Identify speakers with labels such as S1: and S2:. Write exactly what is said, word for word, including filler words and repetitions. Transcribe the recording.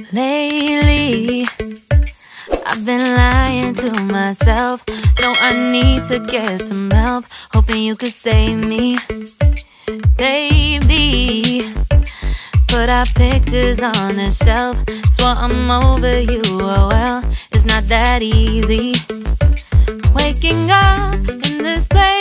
S1: Lately, I've been lying to myself. Know I need to get some help. Hoping you could save me, baby. Put our pictures on the shelf. Swore I'm over you, oh well, it's not that easy. Waking up in this place